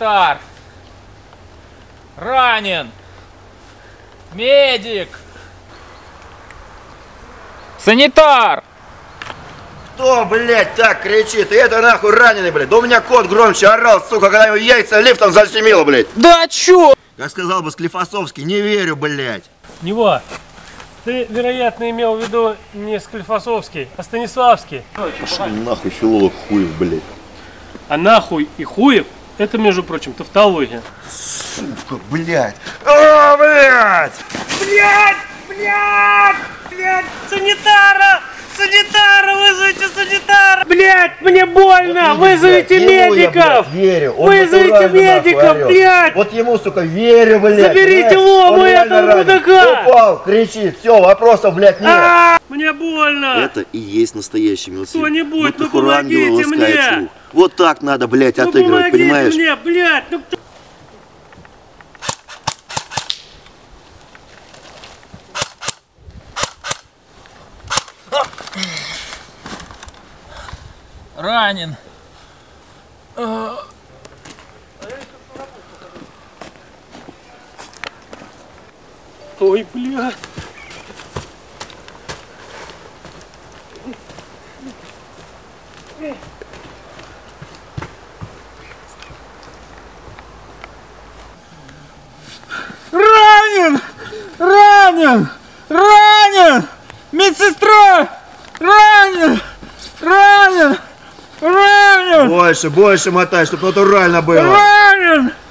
Санитар! Ранен! Медик! Санитар! Кто, блядь, так кричит? И это нахуй раненый, блядь. Да у меня кот громче орал, сука, когда его яйца лифтом защемило, блядь. Да чё? Как сказал бы Склифосовский, не верю, блядь. Нева, ты, вероятно, имел в виду не Склифосовский, а Станиславский. Пошли нахуй, филолог хуев, блядь. А нахуй и хуев — это, между прочим, тавтология. Сука, блядь. О, блядь! Блядь! Блядь! Блядь! Санитара! Санитара! Вызовите санитара! Блядь, мне больно! Вот видишь, вызовите блядь, медиков! я, блядь, верю. Он Вызовите натурально, медиков, нахуй, орёт. блядь! Вот ему, сука, верю, блядь. Заберите блядь. лому Он реально этого ранен. мудака! Упал, кричит, все, вопросов, блядь, нет. Мне больно! Это и есть настоящий милосердие. Кто-нибудь, ну хохуру ангела помогите ласкает мне! слух. Вот так надо, блядь, Ну отыгрывать, помогите понимаешь? мне, блядь! Ну кто... Ранен! Ой, блядь! Ранен! Ранен! Ранен! Медсестра! Ранен! Ранен! Ранен! Больше, больше мотай, чтобы натурально было. Ранен!